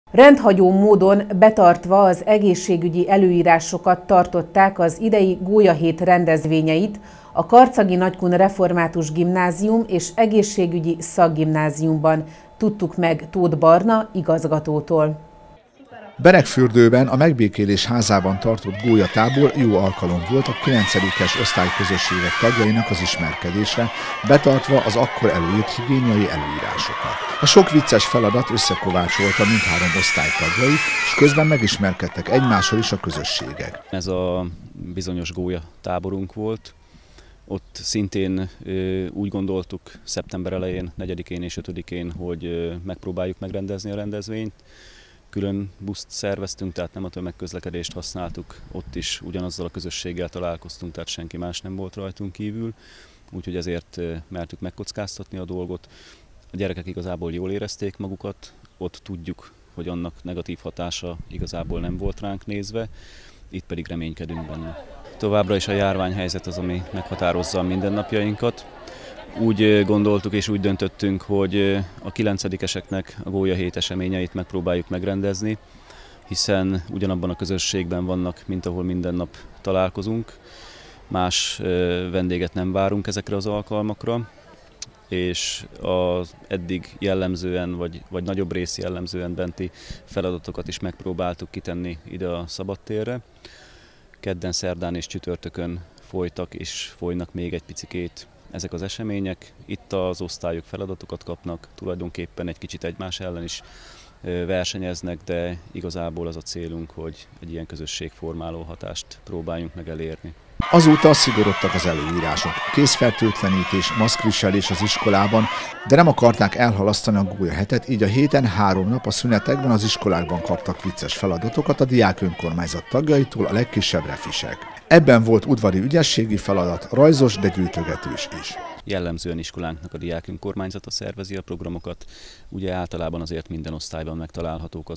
Rendhagyó módon betartva az egészségügyi előírásokat tartották az idei Gólyahét rendezvényeit a Karcagi Nagykun Református Gimnázium és Egészségügyi Szakgimnáziumban, tudtuk meg Tóth Barna igazgatótól. Beregfürdőben a Megbékélés házában tartott gólyatábor jó alkalom volt a 9-es osztályközösségek tagjainak az ismerkedésre, betartva az akkor előírt higiéniai előírásokat. A sok vicces feladat összekovácsolta mindhárom osztály tagjait, és közben megismerkedtek egymással is a közösségek. Ez a bizonyos gólyatáborunk volt. Ott szintén úgy gondoltuk szeptember elején, 4-én és 5-én, hogy megpróbáljuk megrendezni a rendezvényt. Külön buszt szerveztünk, tehát nem a tömegközlekedést használtuk, ott is ugyanazzal a közösséggel találkoztunk, tehát senki más nem volt rajtunk kívül, úgyhogy ezért mertük megkockáztatni a dolgot. A gyerekek igazából jól érezték magukat, ott tudjuk, hogy annak negatív hatása igazából nem volt ránk nézve, itt pedig reménykedünk benne. Továbbra is a járványhelyzet az, ami meghatározza a mindennapjainkat. Úgy gondoltuk és úgy döntöttünk, hogy a 9-eseknek a Gólyahét eseményeit megpróbáljuk megrendezni, hiszen ugyanabban a közösségben vannak, mint ahol minden nap találkozunk. Más vendéget nem várunk ezekre az alkalmakra, és az eddig jellemzően, vagy nagyobb rész jellemzően benti feladatokat is megpróbáltuk kitenni ide a szabadtérre. Kedden, szerdán és csütörtökön folytak és folynak még egy picikét ezek az események. Itt az osztályok feladatokat kapnak, tulajdonképpen egy kicsit egymás ellen is versenyeznek, de igazából az a célunk, hogy egy ilyen közösségformáló hatást próbáljunk meg elérni. Azóta szigorodtak az előírások, kézfertőtlenítés, maszkviselés az iskolában, de nem akarták elhalasztani a gólyahetet, így a héten 3 nap a szünetekben az iskolákban kaptak vicces feladatokat a diák önkormányzat tagjaitól a legkisebb refisek. Ebben volt udvari ügyességi feladat, rajzos, de gyűjtögetős is. Jellemzően iskolánknak a diák önkormányzata szervezi a programokat, ugye általában azért minden osztályban megtalálhatók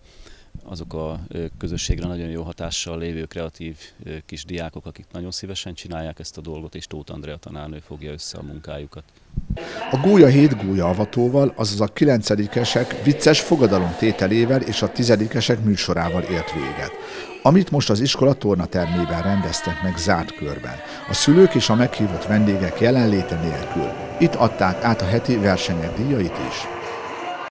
azok a közösségre nagyon jó hatással lévő kreatív kis diákok, akik nagyon szívesen csinálják ezt a dolgot, és Tóth Andrea tanárnő fogja össze a munkájukat. A Gólyahét gólyaavatóval, azaz a 9-esek vicces fogadalomtételével és a 10-esek műsorával ért véget, amit most az iskola tornatermében rendeztek meg zárt körben, a szülők és a meghívott vendégek jelenléte nélkül. Itt adták át a heti versenyek díjait is.